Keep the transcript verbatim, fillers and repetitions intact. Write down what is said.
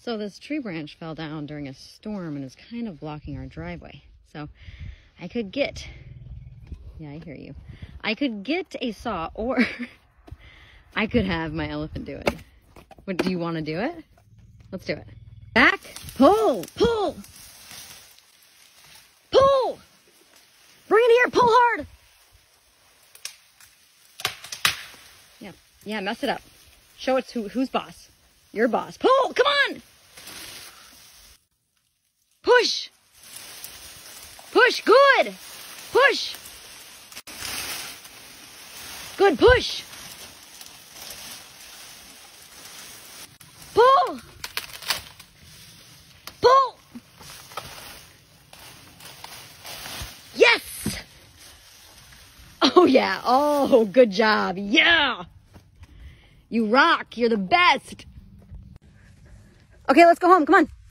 So this tree branch fell down during a storm and is kind of blocking our driveway. So I could get, yeah, I hear you. I could get a saw, or I could have my elephant do it. What, do you want to do it? Let's do it. Back, pull, pull, pull. Bring it here, pull hard. Yeah, yeah, mess it up. Show it who, who's boss. You're boss. Pull, come on. Push. Push, good. Push. Good, push. Pull. Pull. Yes. Oh, yeah. Oh, good job. Yeah. You rock. You're the best. Okay, let's go home. Come on.